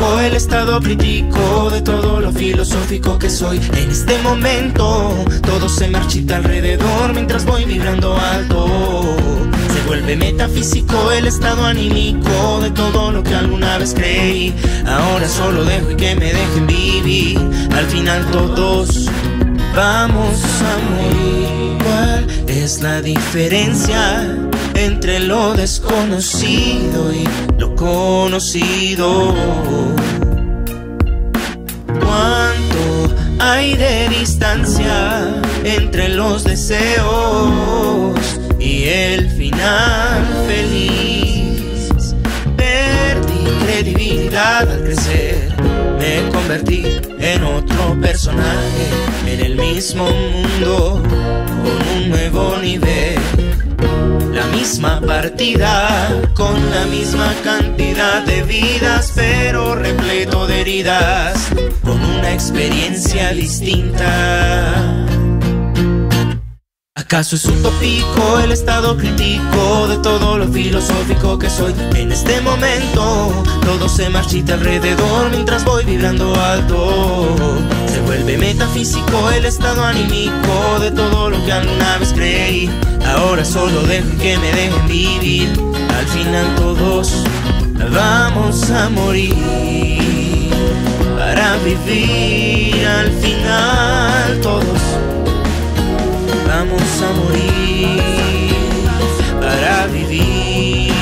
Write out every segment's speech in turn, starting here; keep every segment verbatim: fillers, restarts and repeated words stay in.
utópico, el estado crítico de todo lo filosófico que soy. En este momento todo se marchita alrededor mientras voy vibrando alto. Se vuelve metafísico el estado anímico de todo lo que alguna vez creí. Ahora solo dejo y que me dejen vivir. Al final todos vamos a morir. ¿Cuál es la diferencia entre lo desconocido y lo conocido? ¿Cuánto hay de distancia entre los deseos y el final feliz? Perdí credibilidad al crecer, me convertí en otro personaje, en el mismo mundo, con un nuevo nivel. La misma partida, con la misma cantidad de vidas, pero repleto de heridas, con una experiencia distinta. ¿Acaso es utópico el estado crítico de todo lo filosófico que soy? En este momento todo se marchita alrededor mientras voy vibrando alto. Se vuelve metafísico el estado anímico de todo lo que alguna vez creí. Ahora solo dejo que me dejen vivir. Al final todos vamos a morir. Para vivir al final todos vamos a morir para vivir.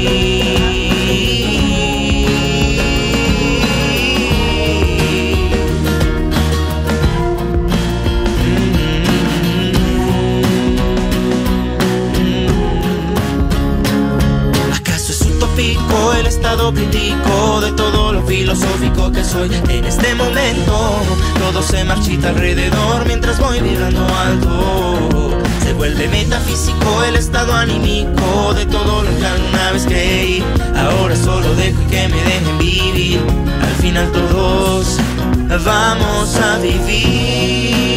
¿Acaso es utópico el estado crítico de todo lo filosófico que soy? En este momento todo se marchita alrededor mientras voy vibrando alto. Se vuelve metafísico el estado anímico de todo lo que alguna vez creí. Ahora solo dejo que me dejen vivir. Al final todos vamos a vivir.